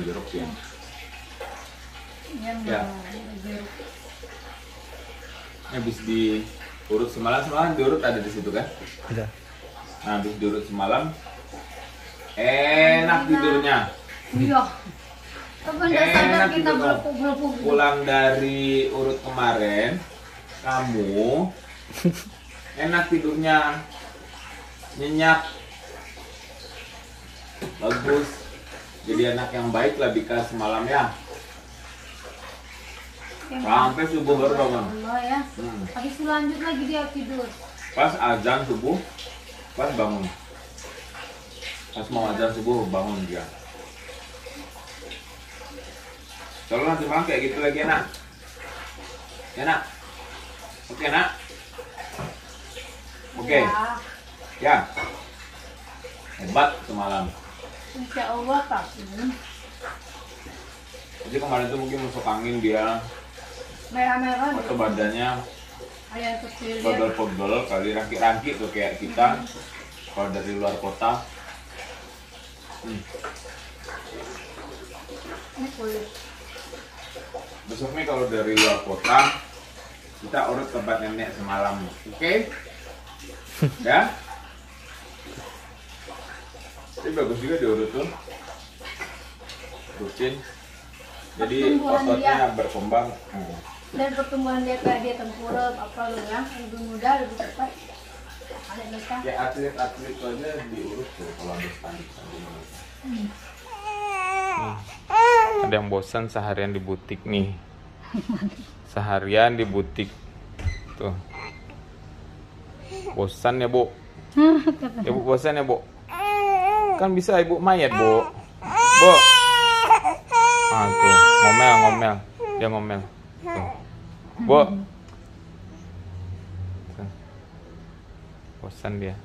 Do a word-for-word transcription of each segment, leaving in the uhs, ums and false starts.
jeruk ya. Iya, Ya. jeruk. Habis diurut semalam, semalam diurut ada di situ kan? Ada. Nah, habis diurut semalam, enak tidurnya. Iya. Kapan nggak sadar Enak kita tidur kamu. belepuk-belepuk. Pulang dari urut kemarin, kamu enak tidurnya, nyenyak, bagus. Jadi anak yang baik lah Bika semalam ya. Sampai subuh baru bangun. Allah ya. Hmm. Habis itu lanjut lagi dia tidur. Pas azan subuh, pas bangun. Pas mau azan subuh bangun dia. Kalau nanti malam kayak gitu lagi enak. Ya nak? Oke nak? Oke. Ya. Ya. Hebat semalam. Insya Allah tapi Jadi kemarin tuh mungkin masuk angin dia, merah-merah. atau badannya Ayah kecil dia. pegel-pegel kali rangki-rangki tuh kayak kita kalau dari luar kota. Hmm. Ini kulit. Besok nih kalau dari luar kota kita urut tempat nenek semalam, oke? Ya? Ini bagus juga diurut tuh, rutin. Jadi Pertumbuhan ototnya dia. berkembang. Hmm. Dan pertumbuhan dia kayak dia tengkurap apa lu ya, lebih mudah lebih cepat. Ada mereka. Kayak atlet-atlet itu aja diurut tuh kalau habis tanding-tanding. Hmm. Ada yang bosan seharian di butik nih. Seharian di butik tuh. Bosan ya bu? Ya bu bosan ya bu? Kan bisa ibu mayat bu. Bu. Ah tuh ngomel ngomel. Dia ngomel. Tuh. Bu. Tuh. Bosan dia.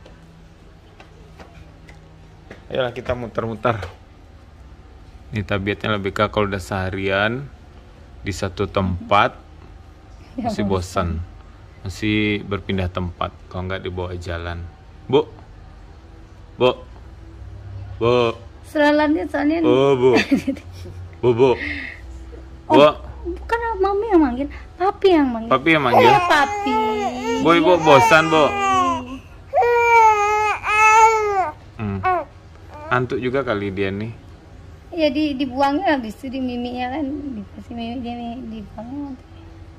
Ayolah kita muter-muter. Ini tabiatnya lebih ke kalau udah seharian di satu tempat masih bosan, masih berpindah tempat. Kalau nggak dibawa jalan, bu, bu, bu, Selalannya soalnya oh bu, bu, bu, bu, bukan mami yang manggil, papi yang manggil. papi yang manggil. Eh, papi. Bu, ibu bosan bu. Hmm. Antuk juga kali dia nih. Ya di dibuangnya habis itu di miminya kan dikasih mimi dia mi- dibuangnya nanti.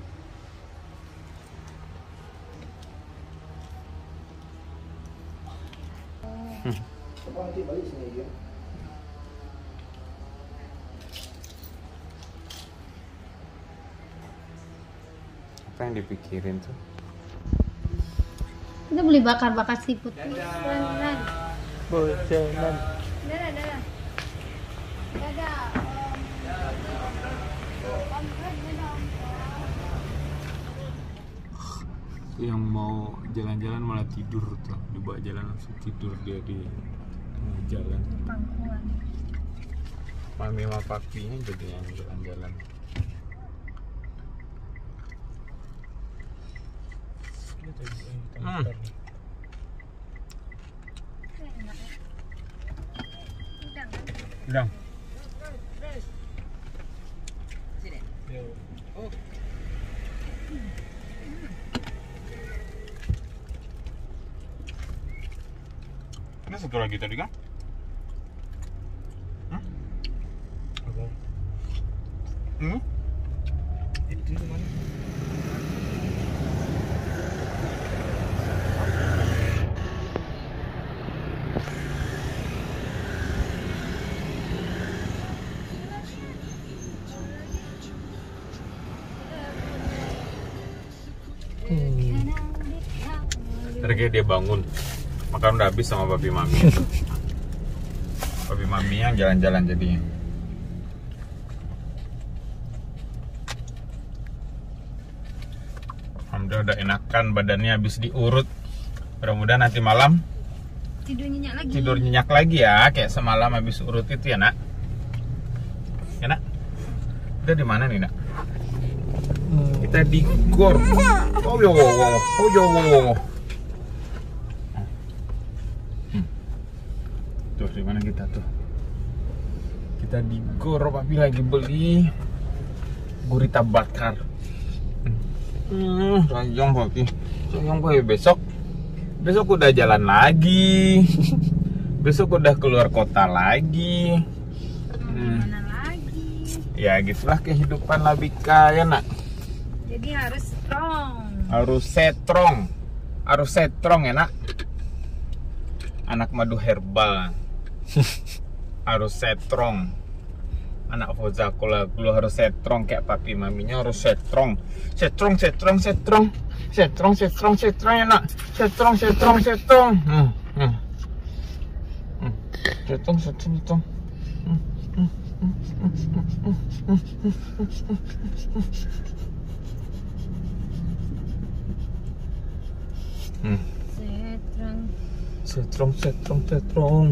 Apa yang dipikirin tuh? Kita beli bakar-bakar seafood. Beneran. Bosanan. Dadah, dadah. Dadah. Yang mau jalan-jalan malah tidur tuh, dibawa jalan langsung tidur dia di tengah jalan. Pangkuan. Mami sama papinya jadi yang jalan-jalan. Hmm. Udah. Ada satu lagi tadi kan? Hmm? Hmm? Itu mana? Tadi dia bangun, makan udah habis sama papi mami. Papi mami yang jalan-jalan jadinya. Alhamdulillah udah enakan badannya habis diurut. Mudah-mudahan nanti malam Tidur nyenyak lagi. tidur nyenyak lagi ya, kayak semalam habis urut itu ya nak. Ya nak. Kita di mana nih nak? Kita di gor. Oh yo, oh yo. Tuh di mana kita tuh? Kita di Gor, papi lagi beli gurita bakar. Hmm, sayang papi, sayang papi. Besok, besok udah jalan lagi. Besok udah keluar kota lagi. Hmm. Mana lagi? Ya gitulah kehidupan Labika ya nak. Jadi harus strong. Harus setrong, harus setrong ya nak. Anak madu herbal. Harus setrong. Anak Fozakula lu harus setrong kayak papi maminya harus setrong. Setrong, setrong, setrong. Setrong, setrong, setrong ya nak. Setrong, setrong, setrong. Hmm, hmm. Hmm. Setrong, setrong, setrong. Hmm, hmm, hmm, hmm, hmm, hmm, hmm. Hmm. Setrong. Setrong, setrong, setrong.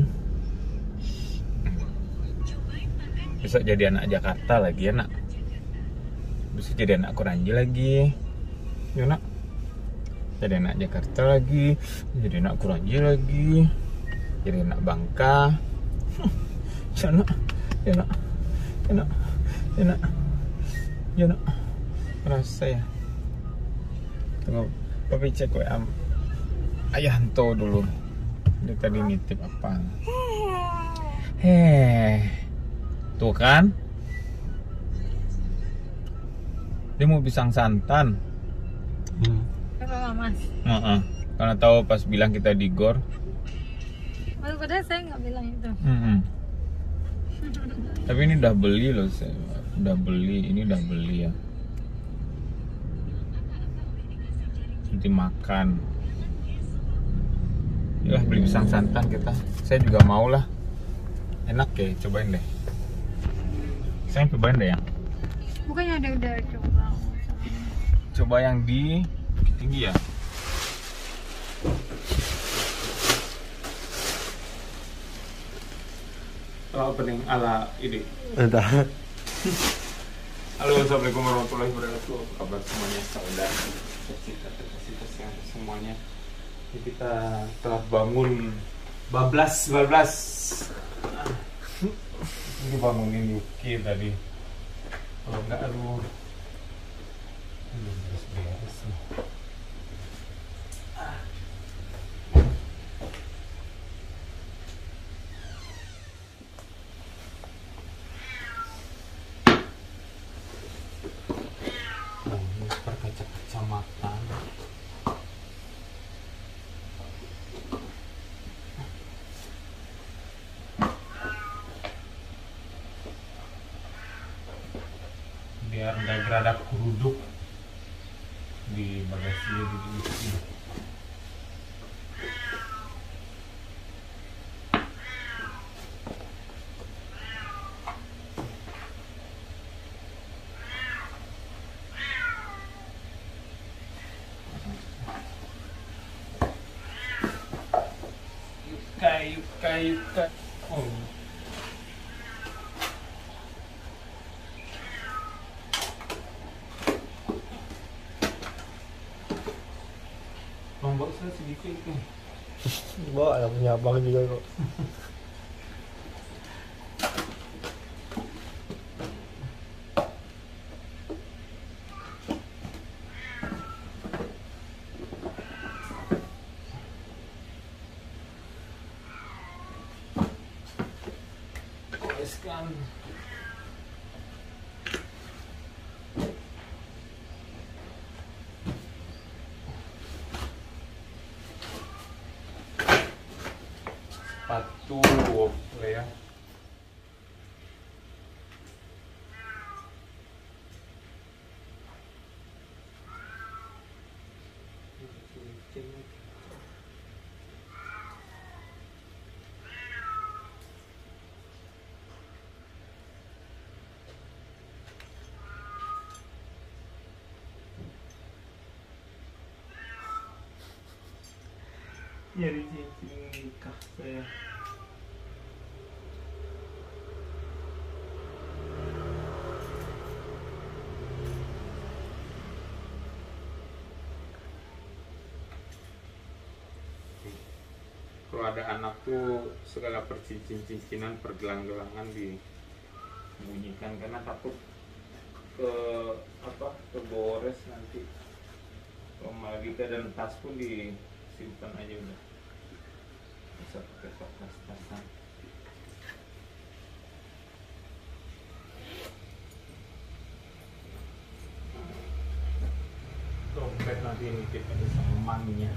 Bisa jadi anak Jakarta lagi ya nak. Bisa jadi anak Kuranji lagi ya nak. Jadi anak Jakarta lagi. Jadi anak Kuranji lagi. Jadi anak Bangka. Ya nak. Ya nak. Ya nak. Ya nak. Ya nak. Rasa ya. Tunggu papi cek W A Ayanto dulu. Dia tadi nitip apa? Heh. Tuh kan, dia mau pisang santan. Hmm. Apa mas? Uh-uh. Karena tahu pas bilang kita di Gor. Oh, padahal saya nggak bilang itu. Mm-hmm. Tapi ini udah beli loh, saya. Udah beli, ini udah beli ya. Nanti makan. Yalah beli pisang santan kita. Saya juga mau lah. Enak ya, cobain deh. Saya cobain deh ya. Bukannya ada udah coba. Coba yang di tinggi ya. Kalau opening ala ini. Entah. Halo, assalamualaikum warahmatullahi wabarakatuh. Apa kabar semuanya? Saudara, kita terkasih kasih semuanya. Jadi kita telah bangun bablas bablas. Ini bangunin Yuki tadi. Kalau enggak aduh. Belum beres-beres nih. Oh, ini berkaca-kaca. Biar nggak geradak keruduk di bagasinya diisi. Yuka, yuka, yuka. Oh. Lombok saya sedikit tuh. Bawa ada punya abang juga kok. Goreskan. Sepatu boleh ya. Nyari cincin nikah saya. Kalau ada anak tuh segala percincin-cincinan, pergelang-gelangan di masukan karena takut ke apa kegores nanti. Kalau Malvika dan tas pun disimpan aja udah, bisa pakai tas-tasan. Dompet nanti nitip aja sama maminya.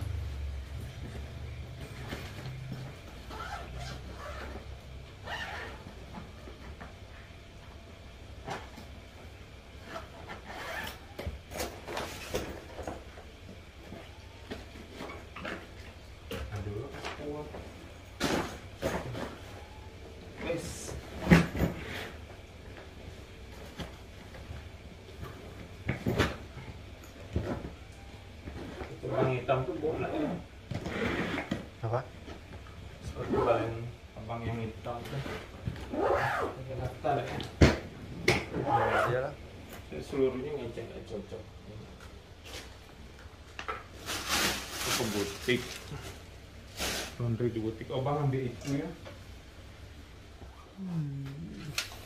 Abang hitam tuh bola ya. Apa? Seperti balen abang yang hitam tuh. Pakai daftar ya. Iya lah. Seluruhnya ngecek nggak cocok. Itu ke butik. Laundry di butik. Oh bang ambil itu ya. Hmm.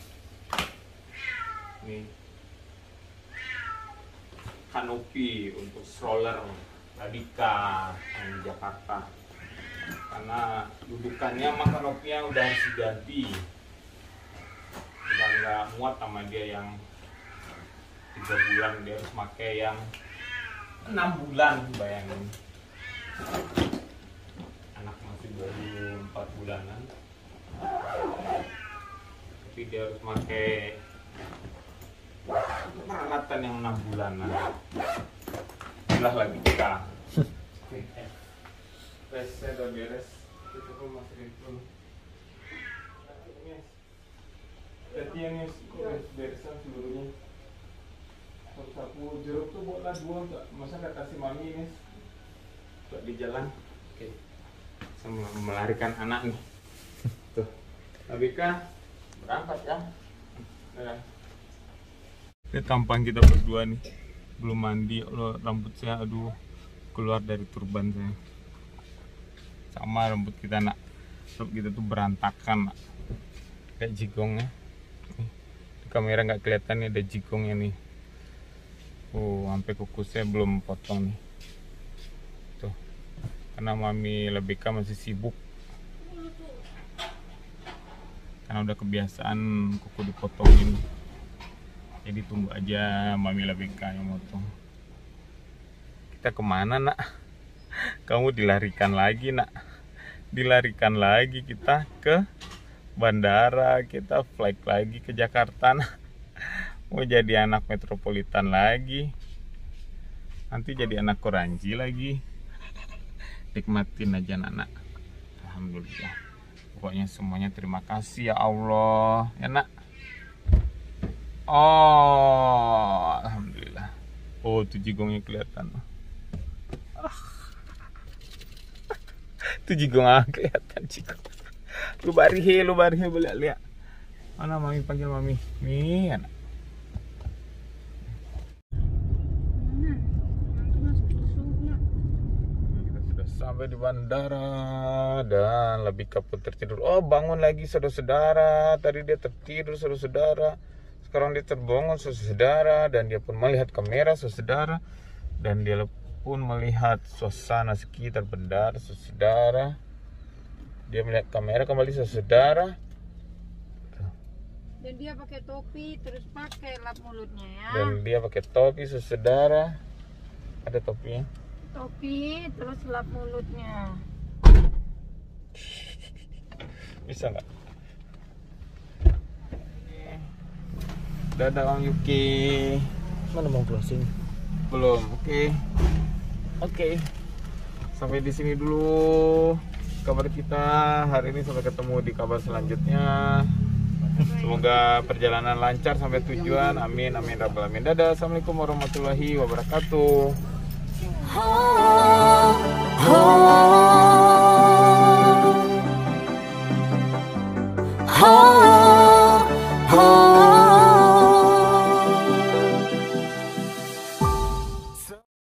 Nih. Kanopi untuk stroller Radika di Jakarta, karena dudukannya sama kanopinya udah harus diganti, udah nggak muat sama dia yang tiga bulan, dia harus pakai yang enam bulan. Bayangin, anak masih baru empat bulanan tapi dia harus pakai peralatan yang enam bulanan. Inilah lagi kita. Resnya udah beres. Itu pun masih itu. Latihan nih, beresan seluruhnya. Sapu jeruk tuh buatlah dua enggak? Masa nggak kasih mami nih? Buat di jalan. Oke. Sama melarikan anak nih. Tuh. Abika berangkat ya. Nah. Ini tampang kita berdua nih, belum mandi. Allah, rambut saya aduh keluar dari turban saya. Sama rambut kita nak, rambut kita tuh berantakan nak, kayak jigongnya. Nih, di kamera nggak kelihatan nih ada jigongnya nih. Oh, sampai kukusnya belum potong nih. Tuh, karena mami Lebika masih sibuk. Karena udah kebiasaan kuku dipotongin. Jadi tunggu aja mami Lebika yang motong. Kita kemana nak? Kamu dilarikan lagi nak. Dilarikan lagi kita ke bandara. Kita flight lagi ke Jakarta nak. Mau jadi anak metropolitan lagi. Nanti jadi anak Koranji lagi. Nikmatin aja anak-anak. Alhamdulillah. Pokoknya semuanya terima kasih ya Allah. Ya nak. Oh, alhamdulillah. Oh, tuh jigongnya kelihatan. Ah. Tuh jigong ah, kelihatan jigong. Lu barihe, lu barihe boleh lihat. Mana mami panggil mami? Nih, anak. Kita sudah sampai di bandara dan Lebika pun tertidur. Oh, bangun lagi saudara-saudara. Tadi dia tertidur saudara-saudara. Sekarang dia terbangun saudara, dan dia pun melihat kamera saudara, dan dia pun melihat suasana sekitar bandara saudara. Dia melihat kamera kembali saudara. Dan dia pakai topi, terus pakai lap mulutnya ya. Dan dia pakai topi saudara. Ada topinya. Topi, terus lap mulutnya. Bisa nggak? Dadah Om Yuki. Mana mau closing? Belum. Oke. Okay. Oke. Okay. Sampai di sini dulu kabar kita hari ini. Sampai ketemu di kabar selanjutnya. Semoga perjalanan lancar sampai tujuan. Amin amin rabbal alamin. Dadah. Assalamualaikum warahmatullahi wabarakatuh. Oh, oh, oh.